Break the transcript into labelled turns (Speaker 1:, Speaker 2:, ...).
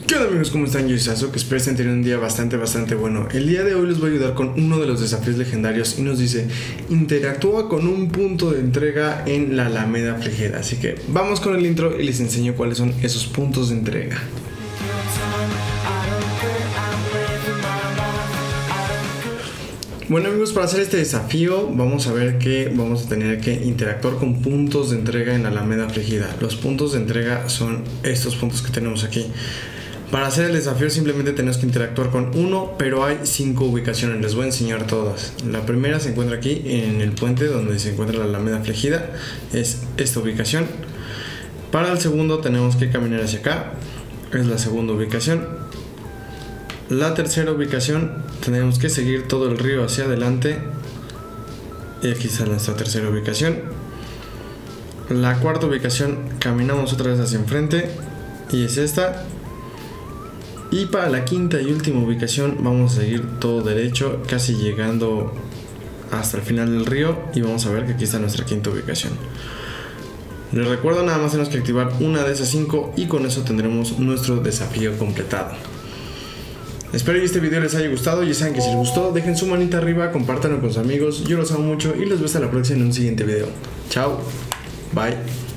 Speaker 1: ¿Qué onda amigos? ¿Cómo están? Yo soy Sasuke, espero estén teniendo un día bastante bueno. El día de hoy les voy a ayudar con uno de los desafíos legendarios y nos dice: interactúa con un punto de entrega en la Alameda Frigida. Así que vamos con el intro y les enseño cuáles son esos puntos de entrega. Bueno amigos, para hacer este desafío vamos a ver que vamos a tener que interactuar con puntos de entrega en la Alameda Frigida. Los puntos de entrega son estos puntos que tenemos aquí. Para hacer el desafío simplemente tenemos que interactuar con uno, pero hay 5 ubicaciones, les voy a enseñar todas. La primera se encuentra aquí en el puente donde se encuentra la Alameda Frigida, es esta ubicación. Para el segundo tenemos que caminar hacia acá, es la segunda ubicación. La tercera ubicación tenemos que seguir todo el río hacia adelante y aquí está nuestra tercera ubicación. La cuarta ubicación caminamos otra vez hacia enfrente y es esta. Y para la quinta y última ubicación vamos a seguir todo derecho, casi llegando hasta el final del río, y vamos a ver que aquí está nuestra quinta ubicación. Les recuerdo, nada más tenemos que activar una de esas 5 y con eso tendremos nuestro desafío completado. Espero que este video les haya gustado. Ya saben que si les gustó, dejen su manita arriba, compártanlo con sus amigos. Yo los amo mucho y los veo hasta la próxima en un siguiente video. Chao, bye.